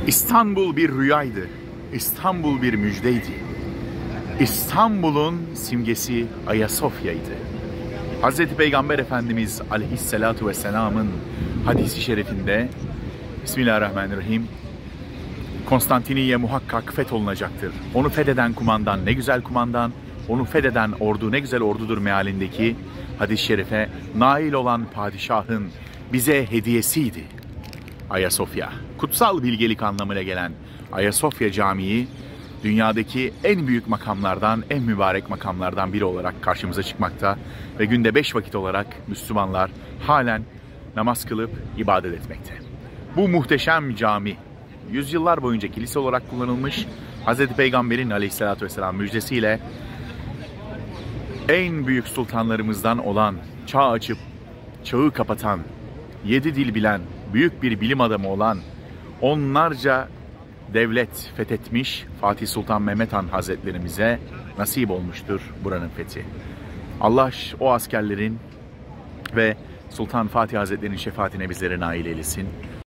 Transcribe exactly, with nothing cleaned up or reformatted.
İstanbul bir rüyaydı. İstanbul bir müjdeydi. İstanbul'un simgesi Ayasofya'ydı. Hazreti Peygamber Efendimiz Aleyhisselatu Vesselam'ın hadisi şerifinde Bismillahirrahmanirrahim, Konstantiniye muhakkak fetholunacaktır. Onu fetheden kumandan ne güzel kumandan, onu fetheden ordu ne güzel ordudur mealindeki hadis-i şerife nail olan padişahın bize hediyesiydi. Ayasofya, kutsal bilgelik anlamına gelen Ayasofya Camii, dünyadaki en büyük makamlardan, en mübarek makamlardan biri olarak karşımıza çıkmakta ve günde beş vakit olarak Müslümanlar halen namaz kılıp ibadet etmekte. Bu muhteşem cami, yüzyıllar boyunca kilise olarak kullanılmış, Hazreti Peygamber'in Aleyhisselatü Vesselam müjdesiyle en büyük sultanlarımızdan olan, çağ açıp çağı kapatan, yedi dil bilen, büyük bir bilim adamı olan, onlarca devlet fethetmiş Fatih Sultan Mehmet Han Hazretlerimize nasip olmuştur buranın fethi. Allah o askerlerin ve Sultan Fatih Hazretleri'nin şefaatine bizlere nail eylesin.